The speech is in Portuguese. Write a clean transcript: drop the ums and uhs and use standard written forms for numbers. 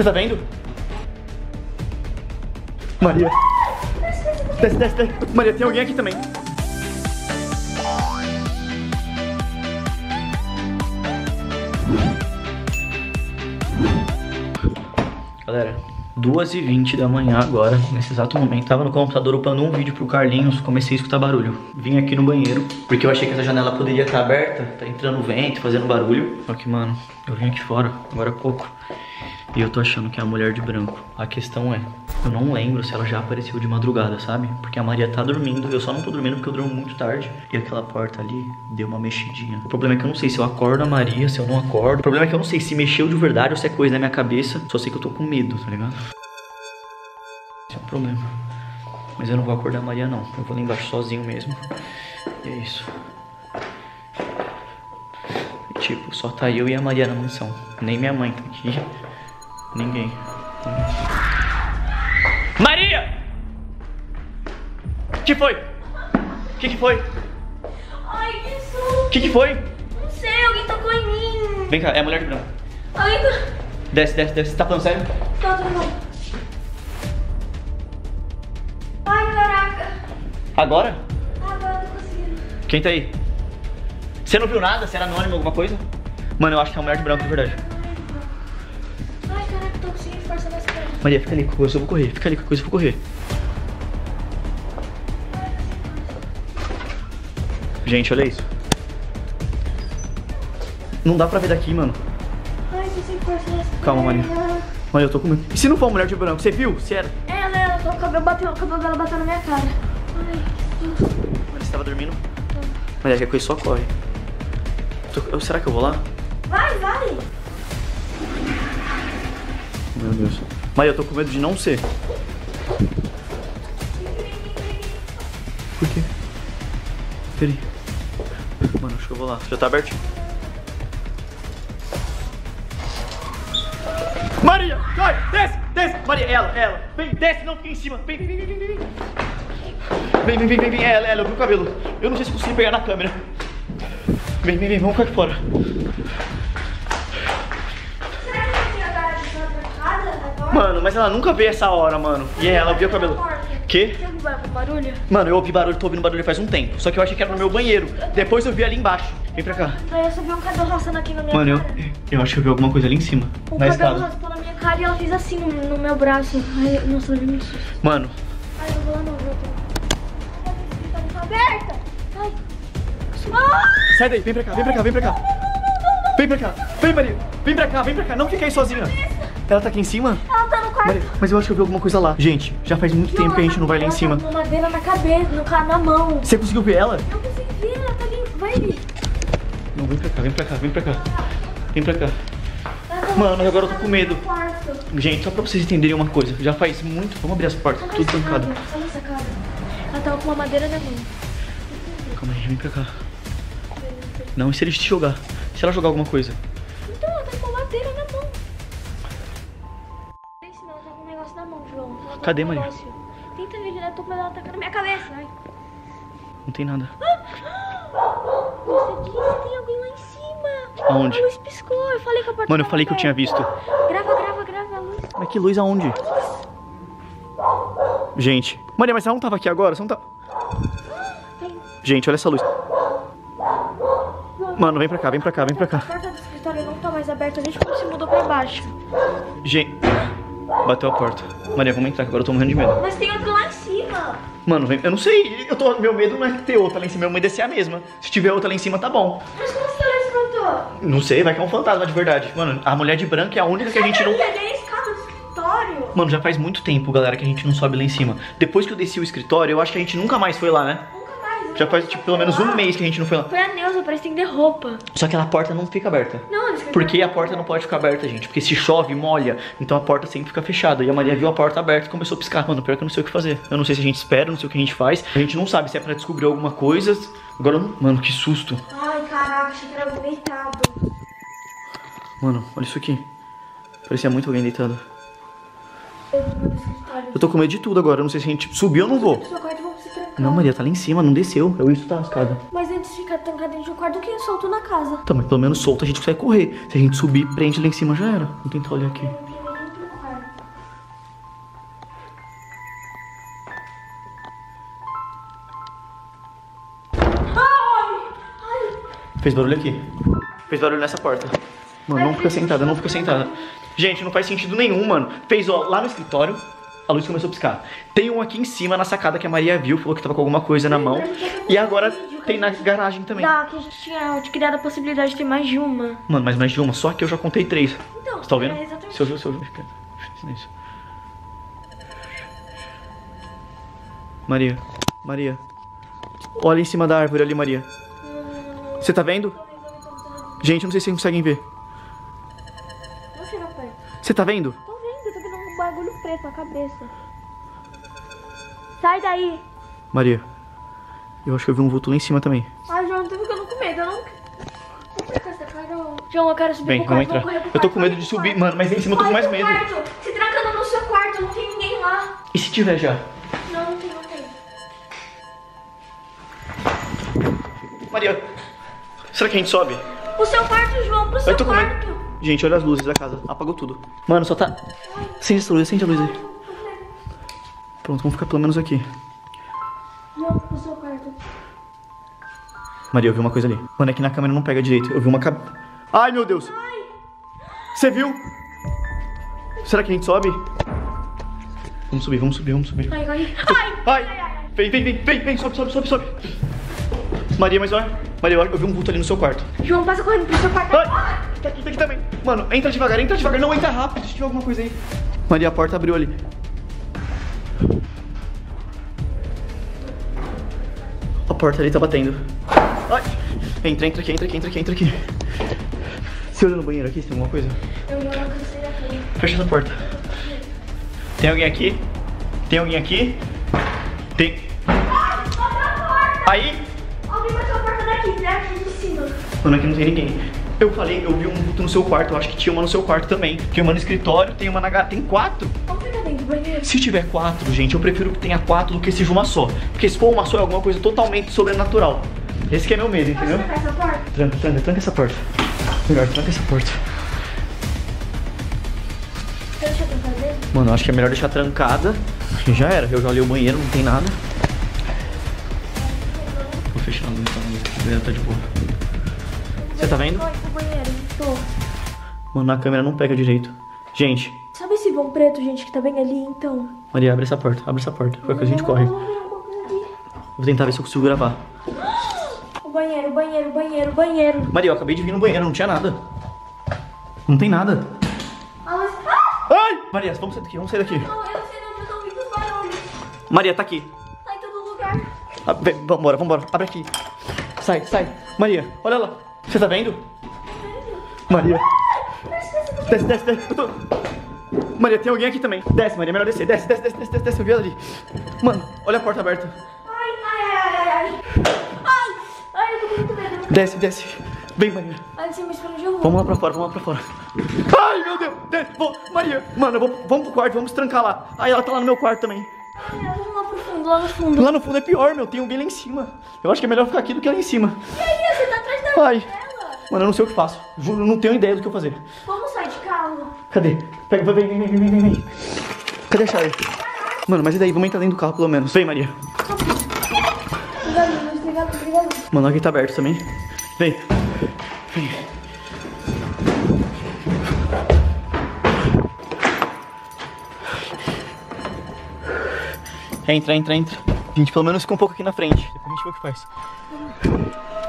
Você tá vendo? Maria. Desce, desce, desce. Maria, tem alguém aqui também. Galera, 2h20 da manhã agora, nesse exato momento. Tava no computador upando um vídeo pro Carlinhos, comecei a escutar barulho. Vim aqui no banheiro, porque eu achei que essa janela poderia estar aberta. Tá entrando vento, fazendo barulho. Só que, mano, eu vim aqui fora, agora há pouco. E eu tô achando que é a mulher de branco. A questão é, eu não lembro se ela já apareceu de madrugada, sabe? Porque a Maria tá dormindo, eu só não tô dormindo porque eu durmo muito tarde. E aquela porta ali deu uma mexidinha. O problema é que eu não sei se eu acordo a Maria, se eu não acordo. O problema é que eu não sei se mexeu de verdade ou se é coisa na minha cabeça. Só sei que eu tô com medo, tá ligado? Esse é um problema. Mas eu não vou acordar a Maria não. Eu vou lá embaixo sozinho mesmo. E é isso. E, tipo, só tá eu e a Maria na mansão. Nem minha mãe tá aqui. Ninguém. Maria! Que foi? Que foi? Ai, que susto! Que foi? Não sei, alguém tocou em mim. Vem cá, é a mulher de branco. Alguém Desce, desce, desce. Você tá falando sério? Tá, tudo bom. Ai, caraca. Agora? Agora eu tô conseguindo. Quem tá aí? Você não viu nada? Você era anônimo, alguma coisa? Mano, eu acho que é a mulher de branco de verdade. Ai, caraca, tô conseguindo forçar mais perto. Maria, fica ali com a coisa, eu vou correr. Fica ali com a coisa, eu vou correr. Gente, olha isso. Não dá pra ver daqui, mano. Ai, tô sem força mais perto. Calma, Maria. Maria, eu tô com medo. E se não for a mulher de branco? Você viu? Se era? Ela, o cabelo dela bateu na minha cara. Ai, que susto. Maria, você tava dormindo? Maria, que a coisa só corre. Será que eu vou lá? Vai, vai. Meu Deus. Maria, eu tô com medo de não ser. Por quê? Peraí. Mano, acho que eu vou lá. Já tá aberto? Maria! Sai! Desce! Desce! Maria, ela! Vem, desce, não fica em cima! Vem! Vem, ela, eu vi o cabelo. Eu não sei se consigo pegar na câmera. Vem, vamos ficar aqui fora. Será que você tinha cara de casa agora? Mano, mas ela nunca vê essa hora, mano. E ela viu o cabelo. Quê? Você ouviu barulho? Mano, eu ouvi barulho, tô ouvindo barulho faz um tempo. Só que eu achei que era no meu banheiro. Depois eu vi ali embaixo. Vem pra cá. Aí eu só vi um cabelo raspando aqui na minha Mano, cara. eu acho que eu vi alguma coisa ali em cima. O na cabelo escada. raspou na minha cara e ela fez assim no meu braço. Ai, nossa, eu vi muito susto. Mano, Ai, eu não vou lá não, eu tô... Ai, tá aberta! Ai. Ah! sai daí, vem pra cá. Vem pra cá. Vem, Maria. Vem pra cá. Não fica aí sozinha. Ela tá aqui em cima? Ela tá no quarto. Maria, mas eu acho que eu vi alguma coisa lá. Gente, já faz muito tempo que a gente não vai lá em cima. Ela tá com madeira na cabeça, na mão. Você conseguiu ver ela? Eu consegui ver, ela tá ali. Vai ali. Não, vem pra cá. Ela tá Mano, agora eu tô com medo. no quarto. Gente, só pra vocês entenderem uma coisa. Já faz muito... Vamos abrir as portas, Olha tudo essa trancado. cara, olha essa cara. Ela tava com uma madeira na mão. Calma aí, vem pra cá. Não, e se ele te jogar? Se ela jogar alguma coisa? Então, ela tá com uma madeira na mão. Ela tá com um negócio na mão, João. Ela tá Cadê, com um Maria? negócio. Tenta ver direto pra ela atacar na minha cabeça. Ai. Não tem nada. Você disse que tem alguém lá em cima. Aonde? A luz piscou. Eu falei que a porta Mano, eu tava falei que eu tinha aberta. visto. Grava a luz. Mas que luz aonde? Gente. Maria, mas ela não tava aqui agora? Você não tá... Vem. Gente, olha essa luz. Mano, vem pra cá. A porta do escritório não tá mais aberta desde quando se mudou pra baixo. Gente. Bateu a porta. Maria, vamos entrar que agora eu tô morrendo de medo. Mas tem outro lá em cima. Mano, vem. Eu não sei. Meu medo não é ter outra lá em cima. Meu medo é ser a mesma. Se tiver outra lá em cima, tá bom. Mas como você escutou? Não sei, vai que é um fantasma de verdade. Mano, a mulher de branco é a única que a gente não... Ali é a escada do escritório. Mano, já faz muito tempo, galera, que a gente não sobe lá em cima. Depois que eu desci o escritório, eu acho que a gente nunca mais foi lá, né? Nunca mais. Já faz, tipo, pelo menos um mês que a gente não foi lá. Foi a Neuza pra estender roupa. Só que a porta não fica aberta. Não, no escritório. Porque a porta não pode ficar aberta, gente. Porque se chove, molha. Então a porta sempre fica fechada. E a Maria viu a porta aberta e começou a piscar. Mano, pior que eu não sei o que fazer. Eu não sei se a gente espera, não sei o que a gente faz. A gente não sabe se é pra descobrir alguma coisa. Agora, mano, que susto. Ai, caraca, achei que era alguém deitado. Mano, olha isso aqui. Parecia muito alguém deitado. Eu vou no escritório. Eu tô com medo de tudo agora. Eu não sei se a gente subiu ou não vou. No seu quarto, vamos se trancar. Não, Maria, tá lá em cima, não desceu. Eu ia escutar a escada. Mas antes de ficar trancado dentro de um quarto, o que solto na casa? Tá, mas pelo menos solto a gente consegue correr. Se a gente subir, prende lá em cima, já era. Vou tentar olhar aqui. Fez barulho aqui. Fez barulho nessa porta. Mano, não fica sentada, não fica sentada. Gente, não faz sentido nenhum, mano. Fez, ó, lá no escritório, a luz começou a piscar. Tem um aqui em cima, na sacada, que a Maria viu, falou que tava com alguma coisa na mão. E agora tem na garagem também. Tá, que a gente tinha criado a possibilidade de ter mais de uma. Mano, mas mais de uma, só que eu já contei 3. Então, Você tá ouvindo? é exatamente. Se eu isso. Maria, Maria. Olha em cima da árvore ali, Maria. Você tá vendo? Gente, eu não sei se vocês conseguem ver. Não chega perto. Você tá vendo? Tô vendo um bagulho preto na cabeça. Sai daí. Maria, eu acho que eu vi um vulto lá em cima também. Ai, João, eu tô ficando com medo. Eu não fica com essa cara. João, eu quero subir Vem, pro quarto. vamos entrar. Eu tô com medo de subir, mano, mas em cima eu tô com mais medo. Se trancando no seu quarto, não tem ninguém lá. E se tiver já? Não, não tem, não tem. Maria, será que a gente sobe? O seu quarto, João, pro seu Eu tô com medo. quarto. Gente, olha as luzes da casa. Apagou tudo. Mano, só tá... Acende essa luz, acende a luz aí. Pronto, vamos ficar pelo menos aqui. João, pro seu quarto. Maria, eu vi uma coisa ali. Mano, é que na câmera não pega direito. Eu vi uma Ai, meu Deus. Você viu? Será que a gente sobe? Vamos subir, vamos subir, vamos subir. Ai, ai, Ai! Vem, sobe. Maria, mas olha. Maria, eu vi um vulto ali no seu quarto. João, passa correndo pro seu quarto. Ai! Tá aqui também. Mano, entra devagar. Não, entra rápido, se tiver alguma coisa aí. Maria, a porta abriu ali. A porta ali tá batendo. Ai! Entra aqui. Você olhou no banheiro aqui, se tem alguma coisa? Eu não cansei daqui. Fecha essa porta. Tem alguém aqui? Tem. Aí! Alguém bateu a porta daqui de cima. Mano, aqui não tem ninguém. Eu falei, eu vi um vulto no seu quarto. Eu acho que tinha uma no seu quarto também. Tem uma no escritório, tem uma na gata. Tem 4. Vamos pegar dentro do banheiro. Se tiver 4, gente, eu prefiro que tenha 4 do que seja uma só. Porque se for uma só é alguma coisa totalmente sobrenatural. Esse que é meu medo, entendeu? Posso trancar essa porta? Tranca essa porta. Melhor, tranca essa porta. Deixa eu trancar dentro. Mano, eu acho que é melhor deixar trancada. Acho que já era. Eu já olhei o banheiro, não tem nada. Vou fechar a luz, tá? O banheiro tá de boa. Você tá vendo? Tô indo pro banheiro, tô. Mano, na câmera não pega direito. Gente, Sabe esse vão preto, gente, que tá bem ali, então? Maria, abre essa porta. Qualquer coisa a gente corre. Vou tentar ver se eu consigo gravar. O banheiro. Maria, eu acabei de vir no banheiro, não tinha nada. Não tem nada. Ai! Maria, vamos sair daqui. Não, eu sei onde eu tô ouvindo os barulhos. Maria, tá aqui. Tá em todo lugar. Vambora. Abre aqui. Sai. Maria, olha lá. Você tá vendo? Maria. Desce. Maria, tem alguém aqui também. Desce, Maria, melhor descer. Desce. Eu vi ela ali. Mano, olha a porta aberta. Ai, eu tô com muito medo. Desce. Vem, Maria. Ai, você me esconde, eu vou. Vamos lá pra fora. Ai, meu Deus. Desce. Maria, mano, vamos pro quarto, vamos trancar lá. Ai, ela tá lá no meu quarto também. Ai, vamos lá pro fundo, lá no fundo. Lá no fundo é pior, meu. Tem alguém lá em cima. Eu acho que é melhor ficar aqui do que lá em cima. E aí, você tá atrás da Ai. janela? Mano, eu não sei o que faço. Juro, eu não tenho ideia do que eu fazer. Vamos sair de carro. Cadê? Pega, vem. Cadê a chave? Mano, mas e daí? Vamos entrar dentro do carro, pelo menos. Vem, Maria. Obrigado. Mano, aqui tá aberto também. Vem. Entra. A gente pelo menos fica um pouco aqui na frente. Depois a gente vê o que faz.